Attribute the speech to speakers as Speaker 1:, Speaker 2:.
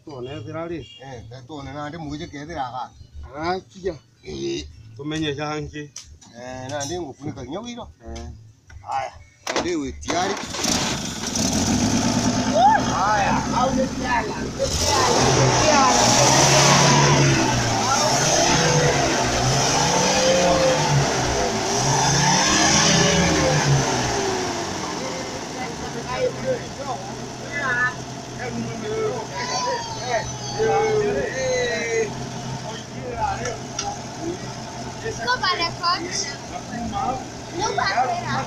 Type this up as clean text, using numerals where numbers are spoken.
Speaker 1: 多呢在哪里？
Speaker 2: 在多呢那这木就给的啦哈。
Speaker 1: 啊，去呀！都没人想去。
Speaker 2: 那你我不能更牛一了。哎呀，这位第二的。哎呀，好的天了，这天了。
Speaker 3: Kau pada coach? Lupa pera.